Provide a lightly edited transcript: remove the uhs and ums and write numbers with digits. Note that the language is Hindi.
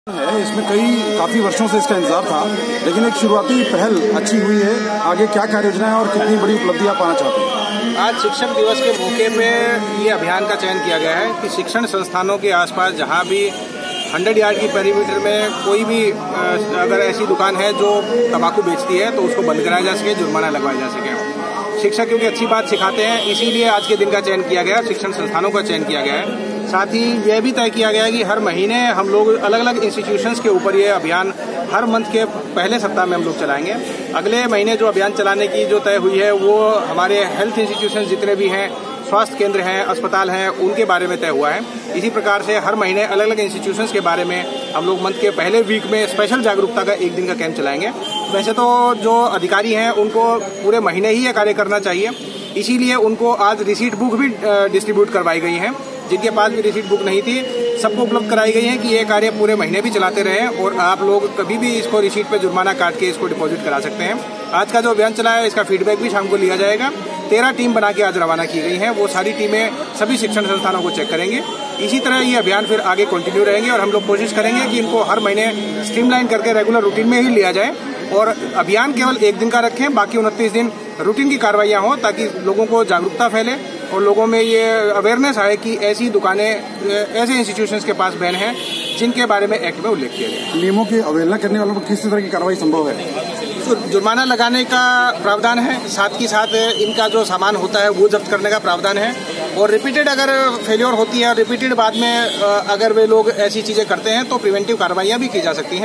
है इसमें काफी वर्षों से इसका इंतजार था, लेकिन एक शुरुआती पहल अच्छी हुई है। आगे क्या कार्य योजना है और कितनी बड़ी उपलब्धियां पाना चाहते हैं? आज शिक्षक दिवस के मौके पे ये अभियान का चयन किया गया है कि शिक्षण संस्थानों के आसपास जहां भी 100 यार्ड की पेरीमीटर में कोई भी अगर ऐसी दुकान है जो तंबाकू बेचती है तो उसको बंद कराया जा सके, जुर्माना लगवाया जा सके। शिक्षक क्योंकि अच्छी बात सिखाते हैं, इसीलिए आज के दिन का चयन किया गया, शिक्षण संस्थानों का चयन किया गया है। साथ ही यह भी तय किया गया है कि हर महीने हम लोग अलग अलग इंस्टीट्यूशंस के ऊपर ये अभियान हर मंथ के पहले सप्ताह में हम लोग चलाएंगे। अगले महीने जो अभियान चलाने की जो तय हुई है वो हमारे हेल्थ इंस्टीट्यूशन जितने भी हैं, स्वास्थ्य केंद्र हैं, अस्पताल हैं, उनके बारे में तय हुआ है। इसी प्रकार से हर महीने अलग अलग इंस्टीट्यूशंस के बारे में हम लोग मंथ के पहले वीक में स्पेशल जागरूकता का एक दिन का कैंप चलाएंगे। वैसे तो जो अधिकारी हैं उनको पूरे महीने ही ये कार्य करना चाहिए, इसीलिए उनको आज रिसीट बुक भी डिस्ट्रीब्यूट करवाई गई हैं। जिनके पास भी रिसीट बुक नहीं थी सबको उपलब्ध कराई गई है कि ये कार्य पूरे महीने भी चलाते रहे और आप लोग कभी भी इसको रिसीट पे जुर्माना काट के इसको डिपॉजिट करा सकते हैं। आज का जो अभियान चला है इसका फीडबैक भी शाम को लिया जाएगा। 13 टीम बना के आज रवाना की गई हैं, वो सारी टीमें सभी शिक्षण संस्थानों को चेक करेंगे। इसी तरह ये अभियान फिर आगे कंटिन्यू रहेंगे और हम लोग कोशिश करेंगे कि इनको हर महीने स्ट्रीमलाइन करके रेगुलर रूटीन में ही लिया जाए और अभियान केवल एक दिन का रखें, बाकी 29 दिन रूटीन की कार्रवाइयां हों ताकि लोगों को जागरूकता फैले और लोगों में ये अवेयरनेस आए कि ऐसी दुकानें, ऐसे इंस्टीट्यूशंस के पास बैन हैं जिनके बारे में एक्ट में उल्लेख किया गया है। नियमों की अवहेलना करने वालों पर किस तरह की कार्रवाई संभव है? तो जुर्माना लगाने का प्रावधान है, साथ ही साथ इनका जो सामान होता है वो जब्त करने का प्रावधान है और रिपीटेड अगर फेल्योर होती है और रिपीटेड बाद में अगर वे लोग ऐसी चीजें करते हैं तो प्रिवेंटिव कार्रवाइयां भी की जा सकती हैं।